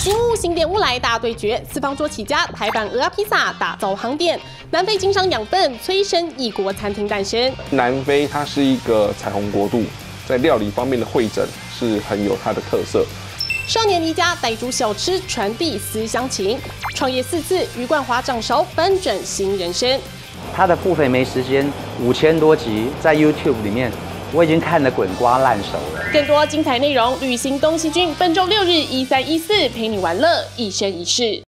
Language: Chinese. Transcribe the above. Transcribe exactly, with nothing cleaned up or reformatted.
新屋新店屋来大对决，四方桌起家，台版鹅啊披萨打造航店，南非经商养分催生异国餐厅诞生。 南非它是一个彩虹国度，在料理方面的汇整是很有它的特色。 少年离家带出小吃，传递思乡情。创业四次，余冠华掌勺翻转新人生。 他的付费没时间五千多集，在 YouTube 里面我已经看得滚瓜烂熟了。 更多精彩内容，旅行东西军本周六日一三一四陪你玩乐一生一世。